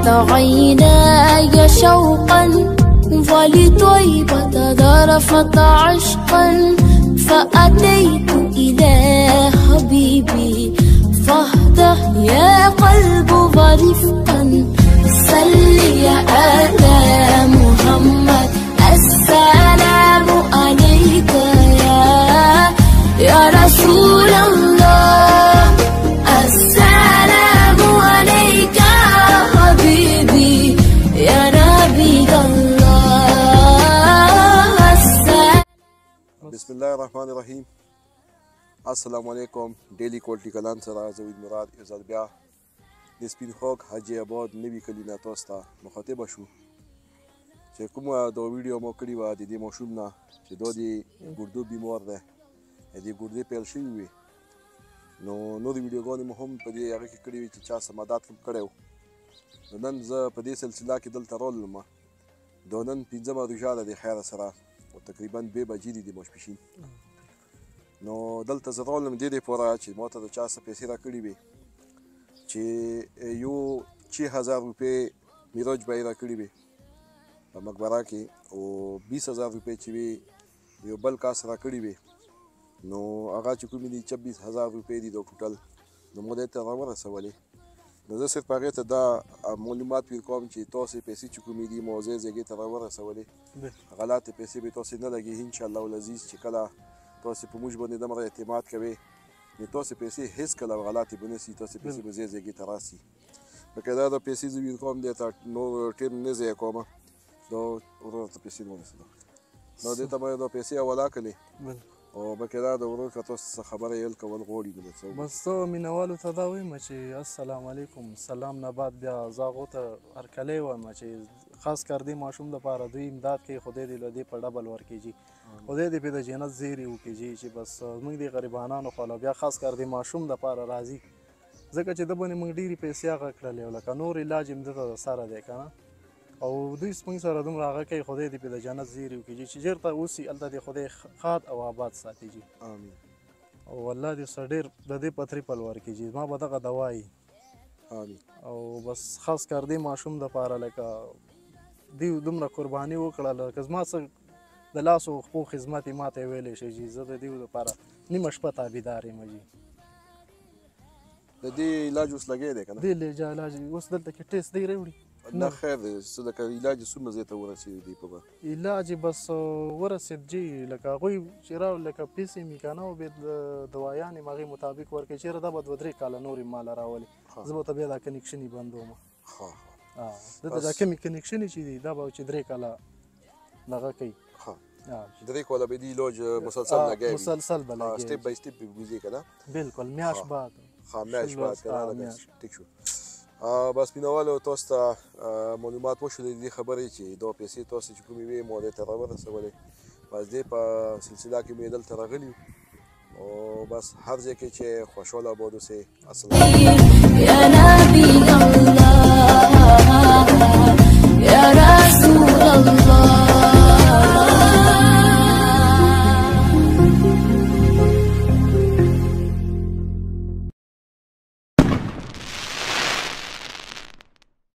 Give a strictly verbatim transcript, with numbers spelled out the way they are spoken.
فاضت عيناي شوقا ولطيبة ذرفت عشقا فأتيت إلى حبيبي فاهدى يا قلب ورفقا صل على محمد السلام عليك يا يا رسول الله السلام عليك حبيبي يا نبي الله. بسم الله الرحمن الرحیم. السلام علیکم. ډیلی کوالټي کلان سره زوید مراد یو ځل بیا د سپین خوږ حاجي آباد نوي کلي نه تاسو ته مخاطبه شو چې کومه دا ویډیو مو کړې وه د دې ماشوم نه چې دا د ګردو بیمار دی، د ګردې پیل شوي وي. نو نورې ویډیوګانې مو هم په دې هغه کې کړې وي چې چا څه مدد هم کړی و. نو نن زه په دې سلسله کې دلته راغلم. دا نن پنځمه روژه ده د خیره سره او تقریبا دوې بجې دي د ماسپښین. نو دلته زه راغلم دې دپاره چې ما ته د چا څه پیسې راکړې وې چې یو چھ هزار روپۍ میراج به یې راکړي وې په مقبره کې او بیس هزار روپۍ چې وې یو بل کاس راکړي وې. نو هغه چې کومې دي چبیس هزار روپۍ دي دا ټوټل. نو موږ دې ته راورسولې. نو زه صرف هغې ته دا معلومات ور کوم چې تاسې پیسې چې کومې دي موضوع ځایګۍ ته راورسولې، غلطې پیسې به تاسې نه لګي انشاءالله العزیز. چې کله تاسې په موږ باندې دومره اعتماد کوئ نو تاسې پیسې هېڅ کله غلطې به نه سي، تاسې پیسې به ځای ځایګۍ ته راسي. بقاعده دا پیسې زه ور کوم دې ته نور ټیم نه ضایع کوم. دا ورور ته پیسې ورسېده. نو دې ته مې دا پیسې حواله کړلې او بقاعده د ورور که تاسو څه خبره یې کول غواړي نو څه بس زه مینهوالو ته دا وایم چې السلام علیکم. سلام نه بعد بیا زه هغو ته هرکلی وایم چې خاص کر دې ماشوم دپاره دوی امداد کوي. خدای دې له دې په ډبل ورکړي، خدای دې پې د جنت زیری وکړي چې بس موږ دې غریبانانو خواله بیا خاص کر دې ماشوم دپاره راځي ځکه چې ده باندې موږ ډېرې پیسې هغه کړلې او لکه نور علاج هم ده ته سره دی که نه او دوی موږ سره دومره هغه کوي. خدای دې پې د جنت زیری وکړي چې چېرته اوسي هلته دې خدای ښاد او آباد ساتي جي. آمین. او الله دې ورسره ډېر د دې پترې پل ورکړي جي. ما به دغه دوا یي. آمین. او بس خاص کر دې ماشوم دپاره لکه دوی دومره قرباني وکړه لکه زما څه د لاس او خپو خدمت یې ماته ویلی شي جي. زه د دې دپاره نیمه شپه تابعدار یم جي. د دې علاج اوس لګی دی که نه؟ دې علاج اوس دلته کې ټیسټ دی راوړي. نه خیر دی. څه لکه علاج یې څومره ځای ته ورسېد دی په به علاج یې بس ورسېد جي. لکه هغوی چې راوړل لکه پیسې مې که نه او بیا دوايانې مې هغې مطابق ورکوي. چېرې دا به دوه درې کاله نورې ماله راولي. زه به ورته بیا دا کنیکشن یې بندوم. دلته دا کومې کنیکشن چې دي دا به چې درې کاله دغه کوي. درې کاله به دې علاج مسلسل لګوي. مسلسل به لګوي. سټیپ بای سټیپ به ګوزي که نه؟ بلکل میاشت بعد. ښه میاشت بعد که نه ټیک شو. بس مینهوالو تاسو ته معلومات وشو د دې خبرې چې دا پیسې تاسو چې کومې وې ما دې ته راورسولې. بس دې په سلسله کې مې دلته راغلي یو او بس هر ځای کې چې خوشحاله آباد اوسئ. السلام